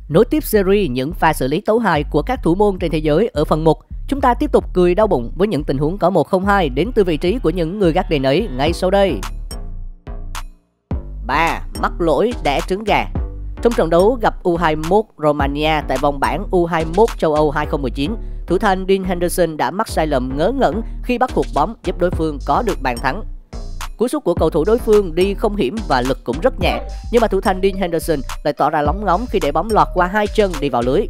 Nối tiếp series những pha xử lý tấu hài của các thủ môn trên thế giới ở phần 1, chúng ta tiếp tục cười đau bụng với những tình huống có 1-0-2 đến từ vị trí của những người gác đền ấy ngay sau đây. 3. Mắc lỗi đẻ trứng gà. Trong trận đấu gặp U21 Romania tại vòng bảng U21 châu Âu 2019, thủ thành Dean Henderson đã mắc sai lầm ngớ ngẩn khi bắt hụt bóng giúp đối phương có được bàn thắng. Cú sút của cầu thủ đối phương đi không hiểm và lực cũng rất nhẹ, nhưng mà thủ thành Dean Henderson lại tỏ ra lóng ngóng khi để bóng lọt qua hai chân đi vào lưới.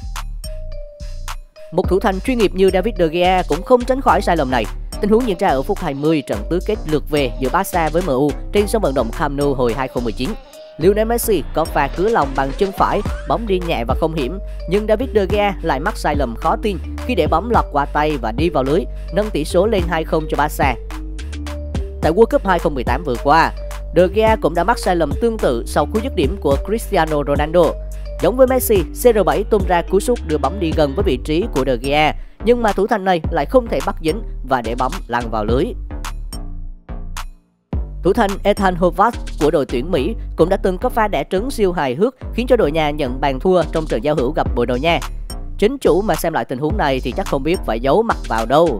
Một thủ thành chuyên nghiệp như David De Gea cũng không tránh khỏi sai lầm này. Tình huống diễn ra ở phút 20 trận tứ kết lượt về giữa Barca với MU trên sân vận động Camp Nou hồi 2019. Lionel Messi có pha cứa lòng bằng chân phải, bóng đi nhẹ và không hiểm, nhưng David De Gea lại mắc sai lầm khó tin khi để bóng lọt qua tay và đi vào lưới, nâng tỷ số lên 2-0 cho Barca. Tại World Cup 2018 vừa qua, De Gea cũng đã mắc sai lầm tương tự sau cú dứt điểm của Cristiano Ronaldo. Giống với Messi, CR7 tung ra cú sút đưa bóng đi gần với vị trí của De Gea, nhưng mà thủ thành này lại không thể bắt dính và để bóng lăn vào lưới. Thủ thành Ethan Horvath của đội tuyển Mỹ cũng đã từng có pha đẻ trứng siêu hài hước khiến cho đội nhà nhận bàn thua trong trận giao hữu gặp Bồ Đào Nha. Chính chủ mà xem lại tình huống này thì chắc không biết phải giấu mặt vào đâu.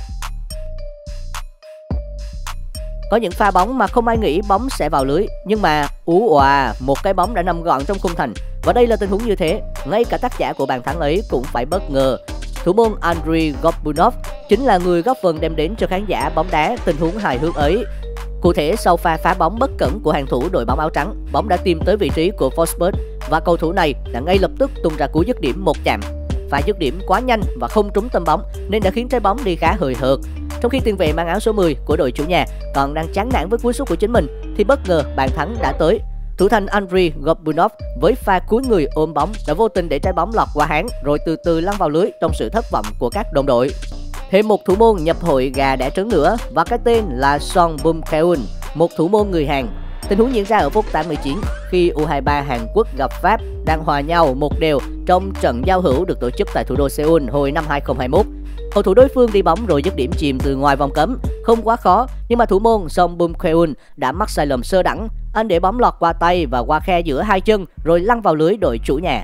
Có những pha bóng mà không ai nghĩ bóng sẽ vào lưới, nhưng mà một cái bóng đã nằm gọn trong khung thành. Và đây là tình huống như thế, ngay cả tác giả của bàn thắng ấy cũng phải bất ngờ. Thủ môn Andriy Godbunov chính là người góp phần đem đến cho khán giả bóng đá tình huống hài hước ấy. Cụ thể, sau pha phá bóng bất cẩn của hàng thủ đội bóng áo trắng, bóng đã tìm tới vị trí của Forsberg và cầu thủ này đã ngay lập tức tung ra cú dứt điểm một chạm. Pha dứt điểm quá nhanh và không trúng tâm bóng nên đã khiến trái bóng đi khá hời hợt. Trong khi tiền vệ mang áo số 10 của đội chủ nhà còn đang chán nản với cú sút của chính mình thì bất ngờ bàn thắng đã tới. Thủ thành Andriy Godbunov với pha cúi người ôm bóng đã vô tình để trái bóng lọt qua háng rồi từ từ lăn vào lưới trong sự thất vọng của các đồng đội. Thêm một thủ môn nhập hội gà đẻ trứng nữa và cái tên là Son Bum-keun, một thủ môn người Hàn. Tình huống diễn ra ở phút 89 khi U23 Hàn Quốc gặp Pháp đang hòa nhau 1-1 trong trận giao hữu được tổ chức tại thủ đô Seoul hồi năm 2021. Cầu thủ đối phương đi bóng rồi dứt điểm chìm từ ngoài vòng cấm, không quá khó, nhưng mà thủ môn Son Bum-keun đã mắc sai lầm sơ đẳng. Anh để bóng lọt qua tay và qua khe giữa hai chân rồi lăn vào lưới đội chủ nhà.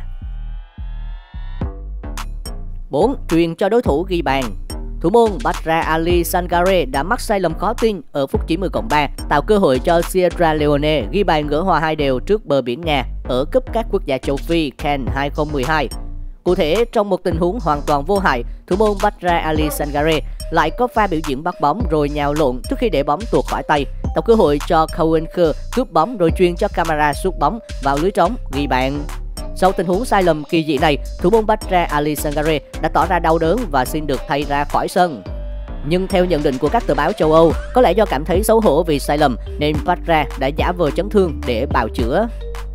4. Truyền cho đối thủ ghi bàn. Thủ môn Badra Ali Sangare đã mắc sai lầm khó tin ở phút 90+3, tạo cơ hội cho Sierra Leone ghi bàn gỡ hòa 2-2 trước bờ biển Nga ở cúp các quốc gia châu Phi CAN 2012. Cụ thể, trong một tình huống hoàn toàn vô hại, thủ môn Badra Ali Sangare lại có pha biểu diễn bắt bóng rồi nhào lộn trước khi để bóng tuột khỏi tay, tạo cơ hội cho Cohen Kerr cướp bóng rồi truyền cho Camara sút bóng vào lưới trống ghi bàn. Sau tình huống sai lầm kỳ dị này, thủ môn Badra Ali Sangare đã tỏ ra đau đớn và xin được thay ra khỏi sân. Nhưng theo nhận định của các tờ báo châu Âu, có lẽ do cảm thấy xấu hổ vì sai lầm nên Badra đã giả vờ chấn thương để bào chữa.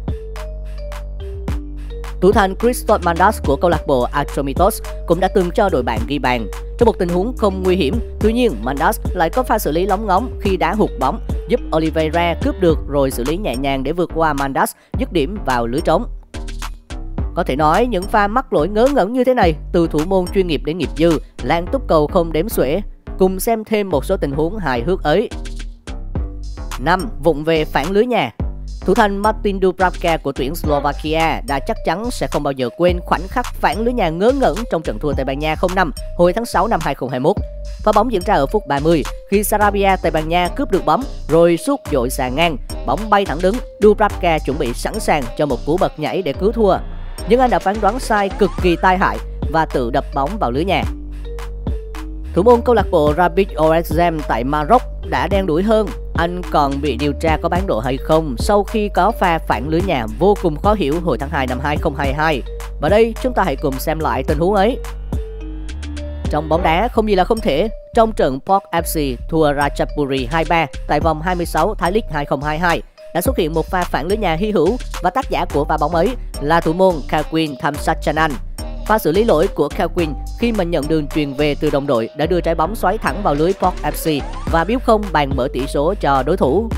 Thủ thành Christoph Mandas của câu lạc bộ Atromitos cũng đã từng cho đội bạn ghi bàn. Trong một tình huống không nguy hiểm, tuy nhiên Mandas lại có pha xử lý lóng ngóng khi đá hụt bóng, giúp Oliveira cướp được rồi xử lý nhẹ nhàng để vượt qua Mandas, dứt điểm vào lưới trống. Có thể nói những pha mắc lỗi ngớ ngẩn như thế này từ thủ môn chuyên nghiệp đến nghiệp dư, lan túc cầu không đếm xuể. Cùng xem thêm một số tình huống hài hước ấy. 5. Vụng về phản lưới nhà. Thủ thành Martin Dubravka của tuyển Slovakia đã chắc chắn sẽ không bao giờ quên khoảnh khắc phản lưới nhà ngớ ngẩn trong trận thua Tây Ban Nha 0-5 hồi tháng 6 năm 2021. Pha bóng diễn ra ở phút 30 khi Sarabia Tây Ban Nha cướp được bóng rồi sút dội xà ngang, bóng bay thẳng đứng. Dubravka chuẩn bị sẵn sàng cho một cú bật nhảy để cứu thua, nhưng anh đã phán đoán sai cực kỳ tai hại và tự đập bóng vào lưới nhà. Thủ môn câu lạc bộ Rapid Orazem tại Maroc đã đen đủi hơn. Anh còn bị điều tra có bán độ hay không sau khi có pha phản lưới nhà vô cùng khó hiểu hồi tháng 2 năm 2022. Và đây chúng ta hãy cùng xem lại tình huống ấy. Trong bóng đá không gì là không thể. Trong trận Port FC thua Ratchaburi 2-3 tại vòng 26 Thái League 2022 đã xuất hiện một pha phản lưới nhà hy hữu và tác giả của pha bóng ấy là thủ môn Kawin Thamsachanan. Pha xử lý lỗi của Kawin khi mà nhận đường truyền về từ đồng đội đã đưa trái bóng xoáy thẳng vào lưới Port FC và biếu không bàn mở tỷ số cho đối thủ.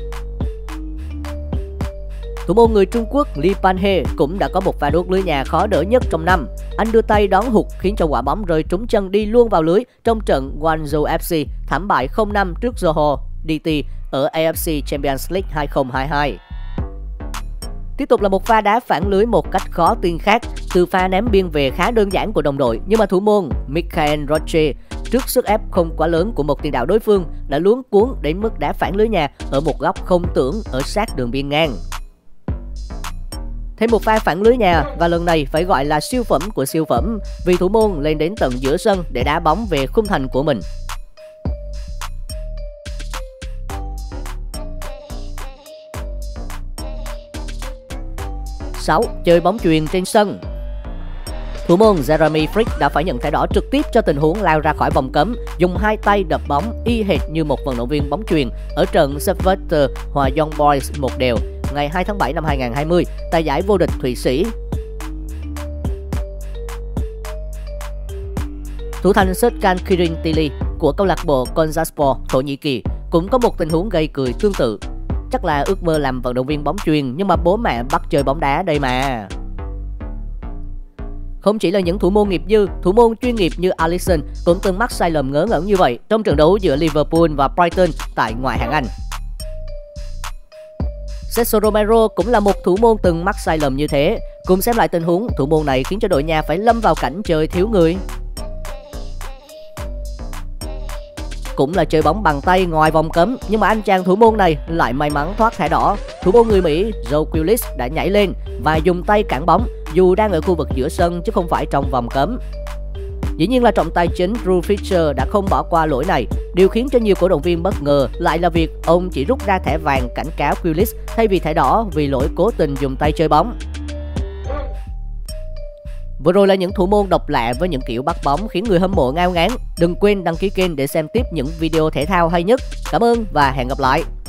Thủ môn người Trung Quốc Li Panhe cũng đã có một pha đốt lưới nhà khó đỡ nhất trong năm. Anh đưa tay đón hụt khiến cho quả bóng rơi trúng chân đi luôn vào lưới trong trận Guangzhou FC thảm bại 0-5 trước Johor DT ở AFC Champions League 2022. Tiếp tục là một pha đá phản lưới một cách khó tin khác. Từ pha ném biên về khá đơn giản của đồng đội, nhưng mà thủ môn Michael Roche trước sức ép không quá lớn của một tiền đạo đối phương đã luống cuống đến mức đá phản lưới nhà ở một góc không tưởng ở sát đường biên ngang. Thêm một pha phản lưới nhà và lần này phải gọi là siêu phẩm của siêu phẩm vì thủ môn lên đến tận giữa sân để đá bóng về khung thành của mình. 6. Chơi bóng chuyền trên sân. Thủ môn Jeremy Frick đã phải nhận thẻ đỏ trực tiếp cho tình huống lao ra khỏi vòng cấm, dùng hai tay đập bóng y hệt như một vận động viên bóng chuyền ở trận Sparta hòa Young Boys 1-1 ngày 2 tháng 7 năm 2020 tại giải vô địch Thụy Sĩ. Thủ thành Serkan Kirintili của câu lạc bộ Konyaspor Thổ Nhĩ Kỳ cũng có một tình huống gây cười tương tự. Chắc là ước mơ làm vận động viên bóng chuyền nhưng mà bố mẹ bắt chơi bóng đá đây mà. Không chỉ là những thủ môn nghiệp dư, thủ môn chuyên nghiệp như Alisson cũng từng mắc sai lầm ngớ ngẩn như vậy trong trận đấu giữa Liverpool và Brighton tại ngoại hạng Anh. Sergio Romero cũng là một thủ môn từng mắc sai lầm như thế. Cùng xem lại tình huống thủ môn này khiến cho đội nhà phải lâm vào cảnh chơi thiếu người. Cũng là chơi bóng bằng tay ngoài vòng cấm, nhưng mà anh chàng thủ môn này lại may mắn thoát thẻ đỏ. Thủ môn người Mỹ Joe Willis đã nhảy lên và dùng tay cản bóng dù đang ở khu vực giữa sân chứ không phải trong vòng cấm. Dĩ nhiên là trọng tài chính Drew Fisher đã không bỏ qua lỗi này. Điều khiến cho nhiều cổ động viên bất ngờ lại là việc ông chỉ rút ra thẻ vàng cảnh cáo Willis thay vì thẻ đỏ vì lỗi cố tình dùng tay chơi bóng. Vừa rồi là những thủ môn độc lạ với những kiểu bắt bóng khiến người hâm mộ ngao ngán. Đừng quên đăng ký kênh để xem tiếp những video thể thao hay nhất. Cảm ơn và hẹn gặp lại.